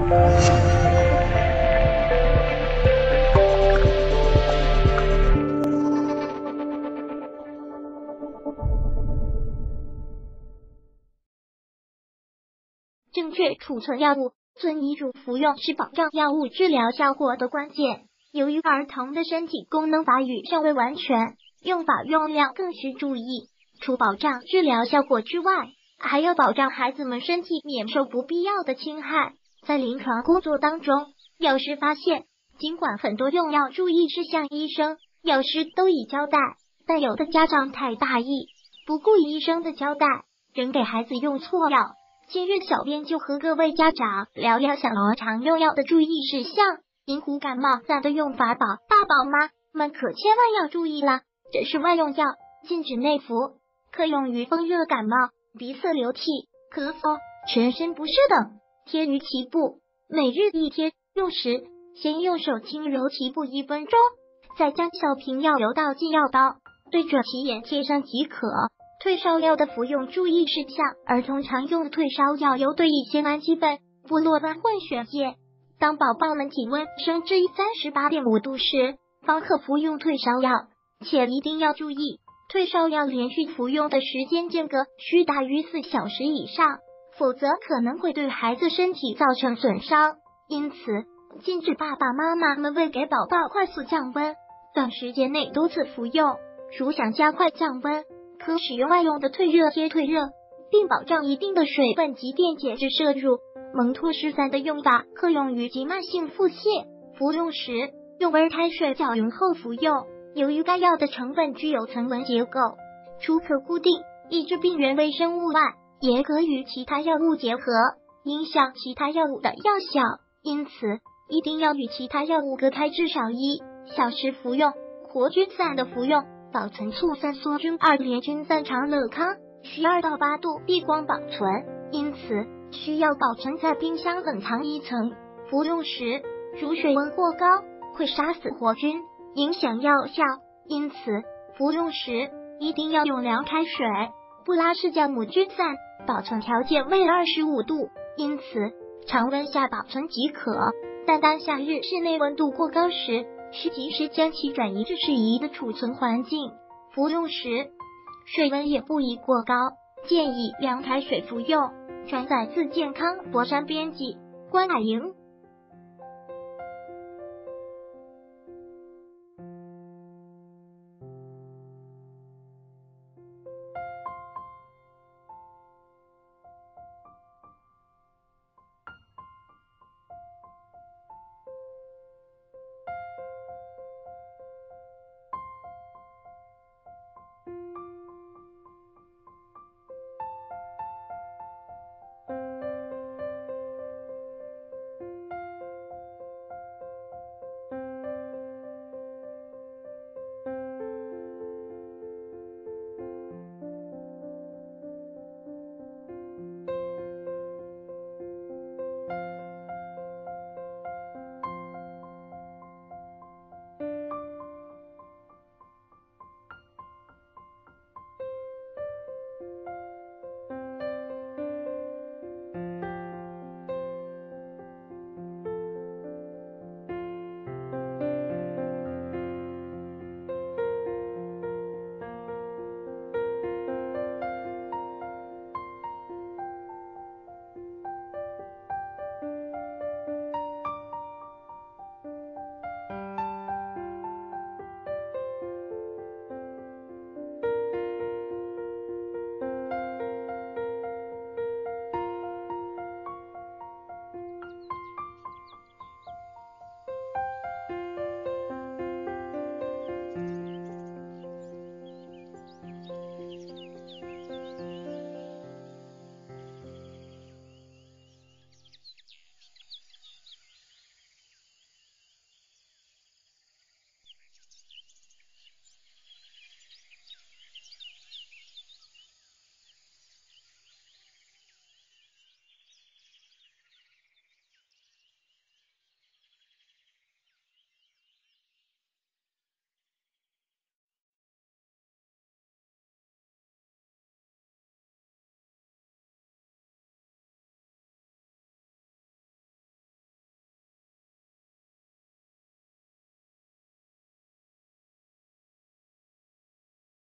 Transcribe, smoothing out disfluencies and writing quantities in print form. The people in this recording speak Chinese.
正确储存药物，遵医嘱服用是保障药物治疗效果的关键。由于儿童的身体功能发育尚未完全，用法用量更需注意。除保障治疗效果之外，还要保障孩子们身体免受不必要的侵害。在临床工作当中，有时发现，尽管很多用药注意事项医生、药师都已交代，但有的家长太大意，不顾医生的交代，仍给孩子用错药。今日小编就和各位家长聊聊小儿常用药的注意事项。银狐感冒散的用法，大宝妈们可千万要注意了，这是外用药，禁止内服，可用于风热感冒、鼻塞流涕、咳嗽、全身不适等，贴于脐部，每日一贴。用时先用手轻揉脐部1分钟，再将小瓶药油倒进药包，对准脐眼贴上即可。退烧药的服用注意事项，儿童常用的退烧药有对乙酰氨基苯、布洛芬混血液。当宝宝们体温升至38.5度时，方可服用退烧药，且一定要注意，退烧药连续服用的时间间隔需大于4小时以上，否则可能会对孩子身体造成损伤。因此，禁止爸爸妈妈们为给宝宝快速降温，短时间内多次服用。如想加快降温，可使用外用的退热贴退热，并保障一定的水分及电解质摄入。蒙脱失散的用法可用于急慢性腹泻，服用时用温开水搅匀后服用。由于该药的成分具有层纹结构，除可固定抑制病原微生物外，也可与其他药物结合，影响其他药物的药效，因此一定要与其他药物隔开至少1小时服用。活菌散的服用，保存醋酸梭菌2联菌散长乐康需2到8度避光保存，因此需要保存在冰箱冷藏1层。服用时，如水温过高，会杀死活菌，影响药效，因此服用时一定要用凉开水。布拉氏酵母菌散保存条件为25度，因此常温下保存即可。但当夏日室内温度过高时，需及时将其转移至适宜的储存环境。服用时，水温也不宜过高，建议凉开水服用。转载自健康博山编辑关海莹。